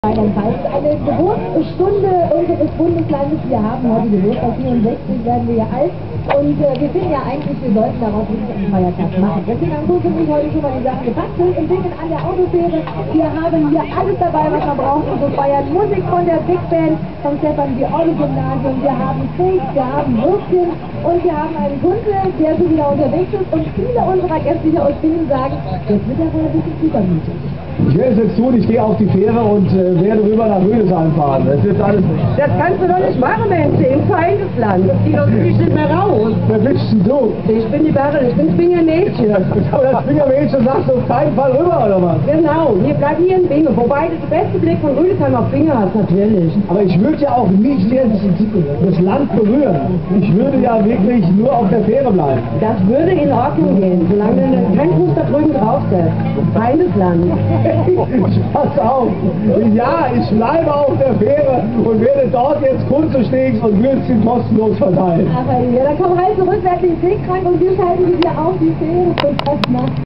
Rheinland-Pfalz. Eine Geburtsstunde unseres Bundeslandes. Wir haben heute Geburtstag, 64 werden wir ja alt. Und wir finden ja eigentlich, wir sollten daraus wirklich einen Feiertag machen. Deswegen haben Kurs und ich heute schon mal die Sachen gebastelt und sind an der Autofähre. Wir haben hier alles dabei, was man braucht, um zu feiern. Musik von der Big Band vom Stefan-George-Gymnasium. Wir haben Steak, wir haben Würstchen und wir haben einen Kunde, der schon wieder unterwegs ist. Und viele unserer Gäste hier aus Finnen sagen, jetzt wird er wohl ein bisschen übermütig. Ich werde es jetzt tun, ich gehe auf die Fähre und werde rüber nach Rüdesheim fahren. Das ist alles. Das kannst du doch nicht machen, Mensch, im Feindesland. Das geht doch wirklich nicht mehr raus. Wer bist denn du? Ich bin die Barre, ich bin Fingermädchen. Aber das Fingermädchen sagt auf keinen Fall rüber, oder was? Genau, wir bleiben hier in Bingen, wobei du den besten Blick von Rüdesheim auf Finger hast, natürlich. Aber ich würde ja auch nicht jetzt das Land berühren. Ich würde ja wirklich nur auf der Fähre bleiben. Das würde in Ordnung gehen, solange du kein Fuß da drüben drauf setzt. Feindesland. Pass auf! Ja, ich bleibe auf der Fähre und werde dort jetzt Kunststeaks und Würstchen kostenlos verteilen. Aber ja, dann komm halt zurück, werd den Seekrank und wir schalten wieder auf die Fähre und das macht.